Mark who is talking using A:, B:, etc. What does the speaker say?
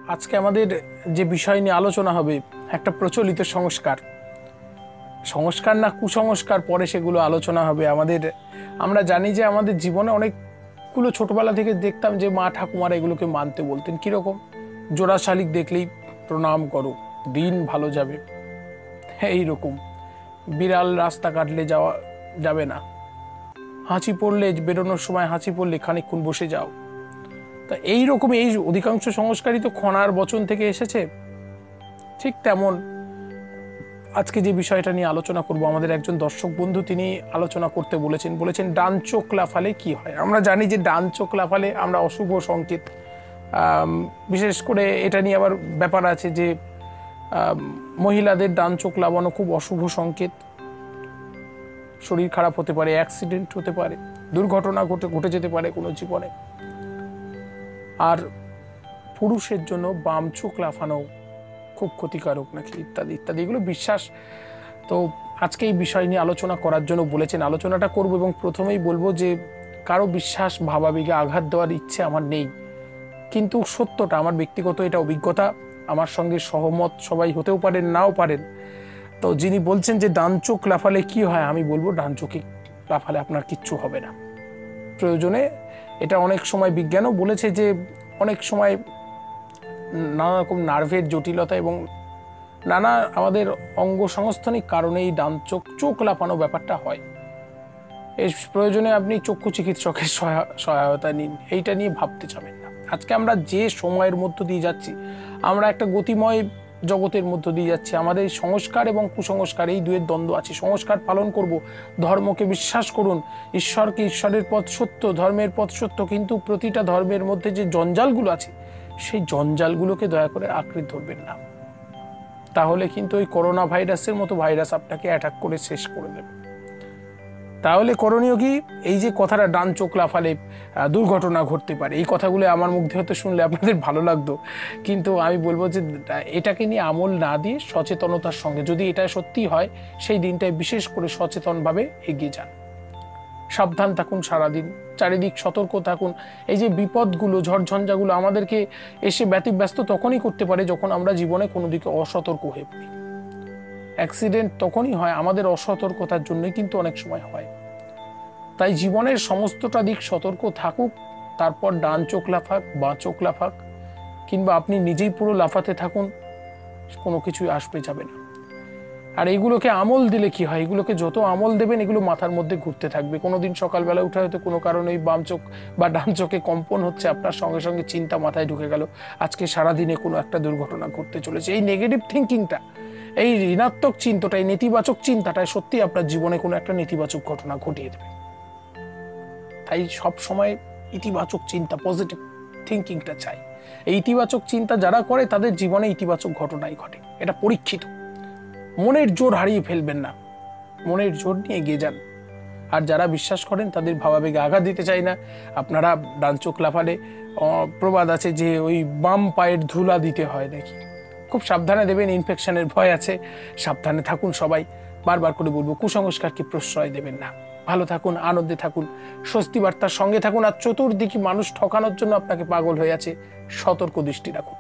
A: আজকে আমাদের যে বিষয় নিয়ে আলোচনা হবে একটা প্রচলিত সংস্কার, সংস্কার না কুসংস্কার, পরে সেগুলো আলোচনা হবে। আমরা জানি যে আমাদের জীবনে অনেকগুলো ছোটবেলা থেকে দেখতাম যে মা ঠাকুমারা এগুলোকে মানতে বলতেন। কিরকম? জোড়া শালিক দেখলেই প্রণাম করো, দিন ভালো যাবে। এইরকম বিড়াল রাস্তা কাটলে যাবে না, হাঁচি পড়লে বেরোনোর সময় হাঁচি পড়লে খানিকক্ষণ বসে যাও। তা এইরকম এই অধিকাংশ সংস্কারই তো খনার বচন থেকে এসেছে। ঠিক তেমন আজকে যে বিষয়টা নিয়ে আলোচনা করব, আমাদের একজন দর্শক বন্ধু তিনি আলোচনা করতে বলেছেন ডান চোখ লাফালে কি হয়। আমরা জানি যে ডান চোখ লাফালে আমরা অশুভ সংকেত, বিশেষ করে এটা নিয়ে আবার ব্যাপার আছে যে মহিলাদের ডান চোখ লাফানো খুব অশুভ সংকেত। শরীর খারাপ হতে পারে, অ্যাক্সিডেন্ট হতে পারে, দুর্ঘটনা ঘটে যেতে পারে কোনো জীবনে। আর পুরুষের জন্য বাম চোখ লাফানো খুব ক্ষতিকারক নাকি, ইত্যাদি ইত্যাদি, এগুলো বিশ্বাস। তো আজকে এই বিষয় নিয়ে আলোচনা করার জন্য বলেছেন, আলোচনাটা করব। এবং প্রথমেই বলবো যে কারো বিশ্বাস ভাবাবেগে আঘাত দেওয়ার ইচ্ছে আমার নেই, কিন্তু সত্যটা আমার ব্যক্তিগত এটা অভিজ্ঞতা, আমার সঙ্গে সহমত সবাই হতেও পারেন, নাও পারেন। তো যিনি বলছেন যে ডান চোখ লাফালে কি হয়, আমি বলবো ডান চোখে লাফালে আপনার কিচ্ছু হবে না। প্রয়োজনে এটা অনেক সময় বিজ্ঞানও বলেছে যে অনেক সময় নানা রকম নার্ভের জটিলতা এবং নানা আমাদের অঙ্গ সংস্থানিক কারণে এই ডান চোখ লাফানো ব্যাপারটা হয়। এই প্রয়োজনে আপনি চক্ষু চিকিৎসকের সহায়তা নিন, এইটা নিয়ে ভাবতে যাবেন না। আজকে আমরা যে সময়ের মধ্য দিয়ে যাচ্ছি, আমরা একটা গতিময় জগতের মধ্য দিয়ে যাচ্ছি। আমাদের সংস্কার এবং কুসংস্কার এই দুয়ের দ্বন্দ্ব আছে। সংস্কার পালন করব, ধর্মকে বিশ্বাস করুন, ঈশ্বরকে, ঈশ্বরের পথ সত্য, ধর্মের পথ সত্য, কিন্তু প্রতিটা ধর্মের মধ্যে যে জঞ্জালগুলো আছে সেই জঞ্জালগুলোকে দয়া করে আঁকড়ে ধরবেন না, তাহলে কিন্তু ওই করোনা ভাইরাসের মতো ভাইরাস আপনাকে অ্যাটাক করে শেষ করে দেবে। তাহলে করণীয় কি? এই যে কথাটা ডান চোখ লাফালে দুর্ঘটনা ঘটতে পারে, এই কথাগুলো আমার মুখ দিয়ে হয়তো শুনলে আপনাদের ভালো লাগতো, কিন্তু আমি বলবো যে এটাকে নিয়ে আমল না দিয়ে সচেতনতার সঙ্গে, যদি এটা সত্যি হয় সেই দিনটায় বিশেষ করে সচেতনভাবে এগিয়ে যান। সাবধান থাকুন, সারাদিন চারিদিক সতর্ক থাকুন। এই যে বিপদগুলো, ঝড়ঝঞ্ঝাগুলো আমাদেরকে এসে ব্যতিব্যস্ত তখনই করতে পারে যখন আমরা জীবনে কোনো দিকে অসতর্ক হয়ে পড়ি। অ্যাক্সিডেন্ট তখনই হয় আমাদের অসতর্কতার জন্যই কিন্তু অনেক সময় হয়। তাই জীবনের সমস্তটা দিক সতর্ক থাকুক, তারপর ডান চোখ লাফাক, বাঁ চোখ লাফাক, কিংবা আপনি নিজেই পুরো লাফাতে থাকুন, কোনো কিছুই আসবে যাবে না। আর এগুলোকে আমল দিলে কি হয়? এগুলোকে যত আমল দেবেন এগুলো মাথার মধ্যে ঘুরতে থাকবে। কোনোদিন সকালবেলা উঠে হয়তো কোনো কারণে বাম চোখ বা ডান চোখে কম্পন হচ্ছে, আপনার সঙ্গে সঙ্গে চিন্তা মাথায় ঢুকে গেল, আজকে সারাদিনে কোনো একটা দুর্ঘটনা ঘটতে চলেছে। এই নেগেটিভ থিঙ্কিংটা, এই ঋণাত্মক চিন্তাটা, এই নেতিবাচক চিন্তাটাই সত্যি আপনার জীবনে কোনো একটা নেতিবাচক ঘটনা ঘটিয়ে দেবে। তাই সব সময় ইতিবাচক চিন্তা, পজিটিভ থিঙ্কিংটা চাই। এই ইতিবাচক চিন্তা যারা করে তাদের জীবনে ইতিবাচক ঘটনাই ঘটে, এটা পরীক্ষিত। মনের জোর হারিয়ে ফেলবেন না, মনের জোর নিয়ে এগিয়ে যান। আর যারা বিশ্বাস করেন তাদের ভাবাবেগে আঘাত দিতে চাই না। আপনারা ডান চোখ লাফালে প্রবাদ আছে যে ওই বাম পায়ের ধুলা দিতে হয় নাকি, খুব সাবধানে দেবেন, ইনফেকশনের ভয় আছে, সাবধানে থাকুন সবাই। বারবার করে বলবো, কুসংস্কারকে প্রশ্রয় দেবেন না। ভালো থাকুন, আনন্দে থাকুন, স্বস্তি বার্তার সঙ্গে থাকুন। আর চতুর্দিকে মানুষ ঠকানোর জন্য আপনাকে পাগল হয়ে আছে, সতর্ক দৃষ্টি রাখুন।